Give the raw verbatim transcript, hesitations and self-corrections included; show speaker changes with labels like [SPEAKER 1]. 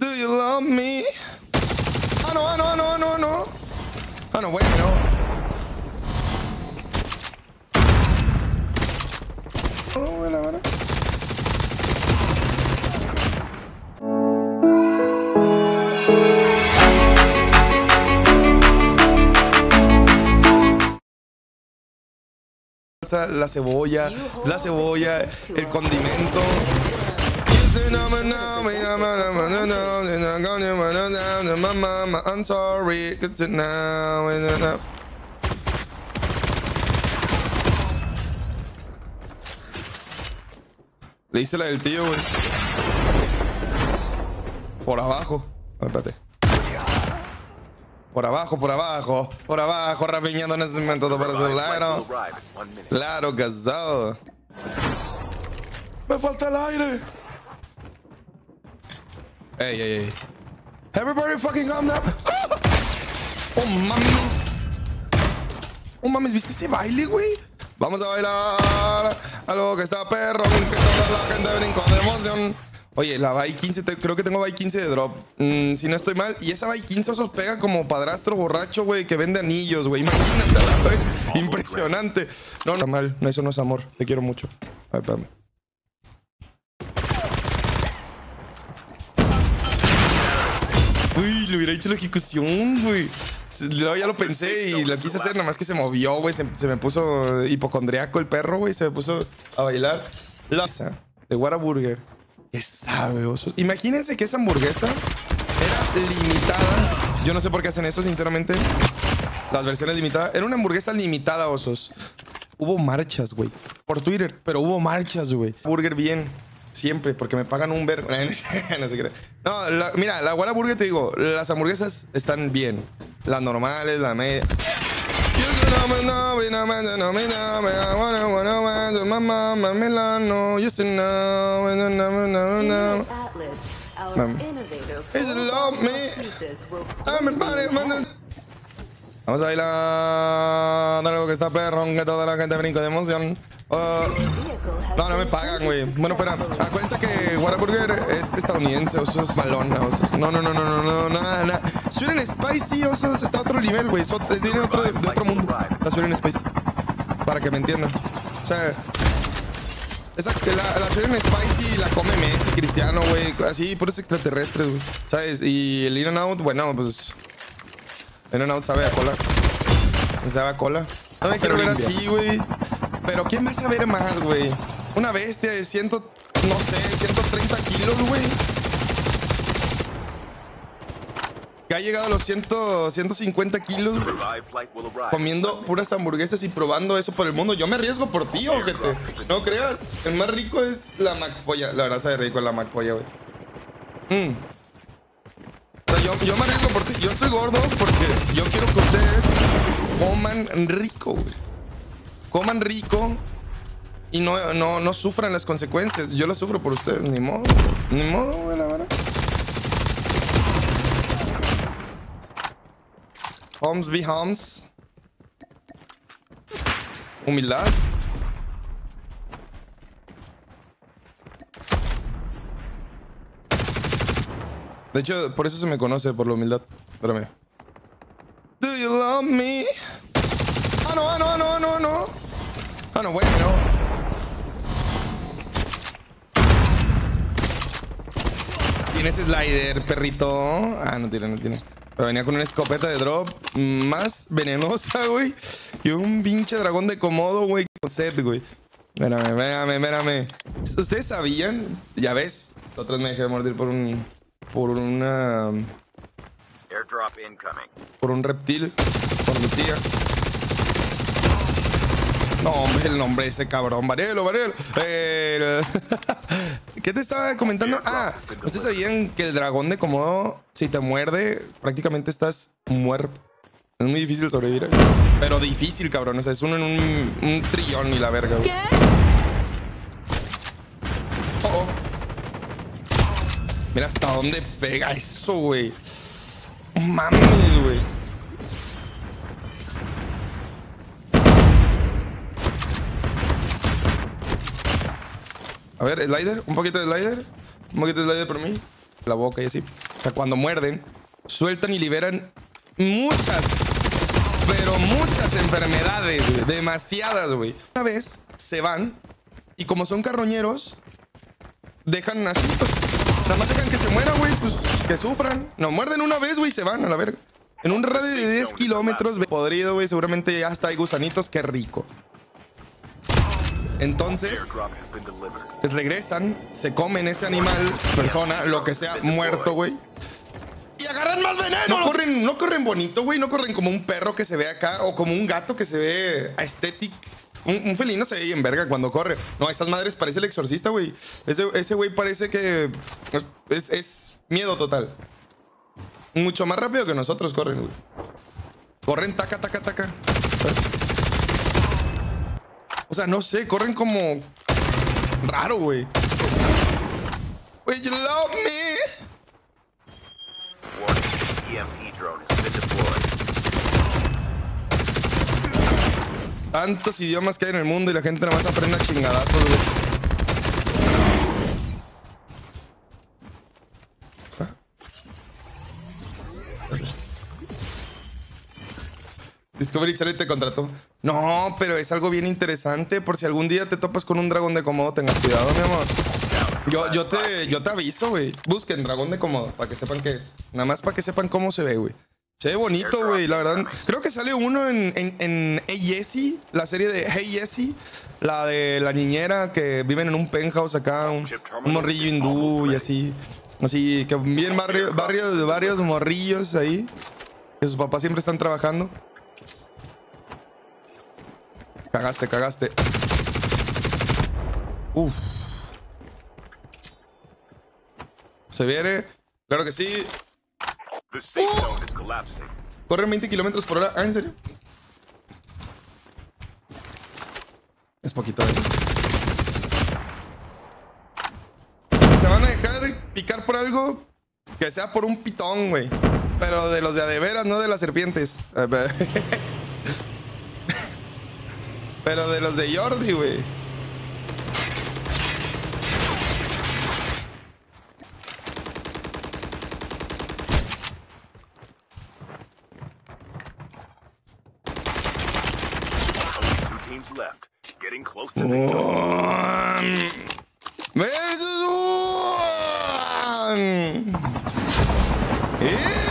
[SPEAKER 1] Do you love me? Ah, no, ah, no, no, no, no. Ah, no, bueno. Oh, bueno, bueno. La cebolla, la cebolla, el condimento. I'm sorry. Le hice la del tío, güey. Por abajo. Espérate. Por abajo, por abajo, por abajo, rapiñando en ese momento para su lado. Claro, casado. Me falta el aire. Ey, ey, ey. Everybody fucking calm down. Oh, mames. Oh, mames, ¿viste ese baile, güey? Vamos a bailar a lo que está perro, que toda la gente brincó de emoción. Oye, la Bay quince, te, creo que tengo Bay quince de drop. Mm, si no estoy mal. Y esa Bay quince osos pega como padrastro borracho, güey, que vende anillos, güey. Imagínatela, güey. Impresionante. No, no, está mal. No, eso no es amor. Te quiero mucho. A ver, espérame. Uy, le hubiera hecho la ejecución, güey. Luego ya lo pensé y lo quise hacer, nada más que se movió, güey. Se, se me puso hipocondriaco el perro, güey. Se me puso a bailar. La de Whataburger. ¿Qué sabe, osos? Imagínense que esa hamburguesa era limitada. Yo no sé por qué hacen eso, sinceramente. Las versiones limitadas. Era una hamburguesa limitada, osos. Hubo marchas, güey. Por Twitter, pero hubo marchas, güey. Burger bien. Siempre, porque me pagan un ver. No sé qué. No, la, mira, la Whataburger, te digo, las hamburguesas están bien. Las normales, la media. Vamos a bailar algo que está perro, que toda la gente brinca de emoción. Uh, no, no me pagan, güey. Bueno, fuera. Acuérdense que Whataburger es estadounidense, osos. Malona, osos. No, no, no, no, no, no, nada, nada. Sweet and Spicy, osos, está a otro nivel, güey. So, viene otro, de, de otro mundo. La Sweet and Spicy. Para que me entiendan. O sea, esa, la, la Sweet and Spicy la come Messi, Cristiano, güey. Así, puros extraterrestres, güey. ¿Sabes? Y el In-N-Out, bueno, pues. In-N-Out sabe a cola. Sabe a cola. No me quiero ver así, güey. Pero ¿quién va a saber más, güey? Una bestia de cien, no sé, ciento treinta kilos, güey. Que ha llegado a los cien, ciento cincuenta kilos, güey. Comiendo puras hamburguesas y probando eso por el mundo. Yo me arriesgo por ti, ojete. No creas. El más rico es la McPolla. La verdad sabe rico la McPolla, güey. Mm. O sea, yo, yo me arriesgo por ti. Yo estoy gordo porque yo quiero que ustedes coman rico, güey. Coman rico y no, no, no sufran las consecuencias. Yo las sufro por ustedes. Ni modo. Ni modo, güey, la verdad. Homes be homes. Humildad. De hecho, por eso se me conoce, por la humildad. Espérame. Do you love me? Ah, no, ah, no, no, no, no. Ah, no, bueno. ¿Tienes slider, perrito? Ah, no tiene, no tiene. Pero venía con una escopeta de drop más venenosa, güey, que un pinche dragón de Komodo, güey, con set, güey. Espérame, espérame, espérame. ¿Ustedes sabían? Ya ves. Otros me dejé mordir por un... Por una...
[SPEAKER 2] Airdrop incoming.
[SPEAKER 1] Por un reptil. Por mi tía. No, hombre, el nombre de ese cabrón. Varelo, Varelo. Eh, ¿Qué te estaba comentando? Ah, ¿ustedes sabían que el dragón de Komodo, si te muerde, prácticamente estás muerto? Es muy difícil sobrevivir a eso. Pero difícil, cabrón. O sea, es uno en un, un trillón y la verga, güey.
[SPEAKER 3] ¿Qué?
[SPEAKER 1] Oh, oh. Mira hasta dónde pega eso, güey. Mames, güey. A ver, slider. Un poquito de slider. Un poquito de slider por mí. La boca y así. sea, cuando muerden, sueltan y liberan muchas, pero muchas enfermedades, güey. Demasiadas, güey. Una vez se van y como son carroñeros, dejan así, pues, nada más dejan que se muera, güey, pues, que sufran. No, muerden una vez, güey, y se van a la verga. En un radio de diez kilómetros, podrido, güey, seguramente ya hasta hay gusanitos, qué rico. Entonces, regresan, se comen ese animal, persona, lo que sea, muerto, güey. Y agarran más veneno. No corren, no corren bonito, güey. No corren como un perro que se ve acá o como un gato que se ve aesthetic. Un, un felino se ve bien verga cuando corre. No, esas madres parece el exorcista, güey. Ese güey parece que es, es miedo total. Mucho más rápido que nosotros corren, güey. Corren taca, taca, taca. O sea, no sé, corren como raro, güey. Will you love me?
[SPEAKER 2] E M P drone has been deployed.
[SPEAKER 1] Tantos idiomas que hay en el mundo y la gente nada más aprende a chingadazos, güey. ¿Ah? Discovery Channel te contrató. No, pero es algo bien interesante. Por si algún día te topas con un dragón de Komodo, tengas cuidado, mi amor. Yo, yo, te, yo te aviso, güey. Busquen dragón de Komodo para que sepan qué es. Nada más para que sepan cómo se ve, güey. Se ve bonito, güey, la verdad. Creo que sale uno en, en, en Hey Jessie, la serie de Hey Jessie. La de la niñera que viven en un penthouse acá, un, un morrillo hindú y así. Así, que viven barrio, barrios, varios morrillos ahí. Que sus papás siempre están trabajando. Cagaste, cagaste. Uf. Se viene. Claro que sí. ¡Oh! Corren veinte kilómetros por hora. Ah, ¿en serio? Es poquito, ¿eh? Si se van a dejar picar por algo, que sea por un pitón, güey. Pero de los de a de veras, no de las serpientes. Pero de los de Jordi, güey.
[SPEAKER 2] Left. Getting close to the
[SPEAKER 1] One versus one. Yeah.